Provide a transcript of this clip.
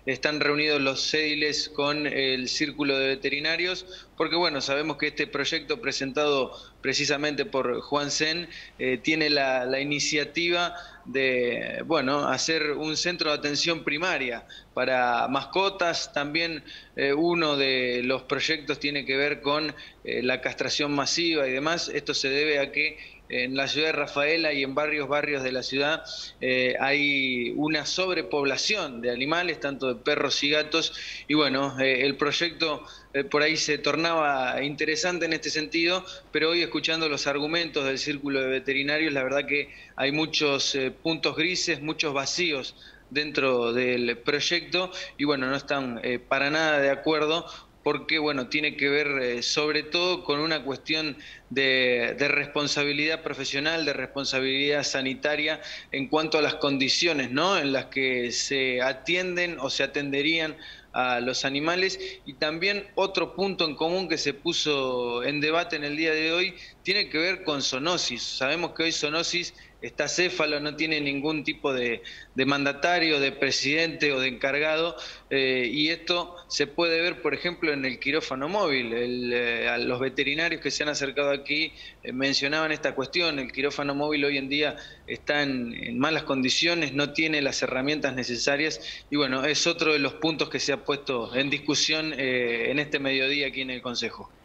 están reunidos los édiles con el Círculo de Veterinarios, porque bueno, sabemos que este proyecto presentado precisamente por Juan Sen tiene la iniciativa de, bueno, hacer un centro de atención primaria para mascotas. También uno de los proyectos tiene que ver con la castración masiva y demás. Esto se debe a que en la ciudad de Rafaela y en barrios de la ciudad hay una sobrepoblación de animales, tanto de perros y gatos, y bueno, el proyecto por ahí se tornaba interesante en este sentido, pero hoy escuchando los argumentos del Círculo de Veterinarios, la verdad que hay muchos puntos grises, muchos vacíos dentro del proyecto y bueno, no están para nada de acuerdo porque bueno, tiene que ver sobre todo con una cuestión de responsabilidad profesional, de responsabilidad sanitaria en cuanto a las condiciones, ¿no?, en las que se atienden o se atenderían a los animales. Y también otro punto en común que se puso en debate en el día de hoy tiene que ver con zoonosis. Sabemos que hoy zoonosis está céfalo, no tiene ningún tipo de mandatario, de presidente o de encargado, y esto se puede ver, por ejemplo, en el quirófano móvil. A los veterinarios que se han acercado aquí mencionaban esta cuestión. El quirófano móvil hoy en día está en malas condiciones, no tiene las herramientas necesarias y bueno, es otro de los puntos que se ha puesto en discusión en este mediodía aquí en el Consejo.